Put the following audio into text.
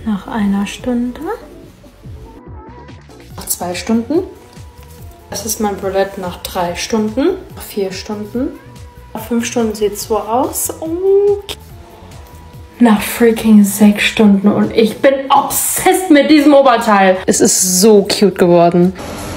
Nach 1 Stunde. Nach 2 Stunden. Das ist mein Bralette nach 3 Stunden. Nach 4 Stunden. Nach 5 Stunden sieht es so aus. Okay. Nach freaking 6 Stunden und ich bin obsessed mit diesem Oberteil. Es ist so cute geworden.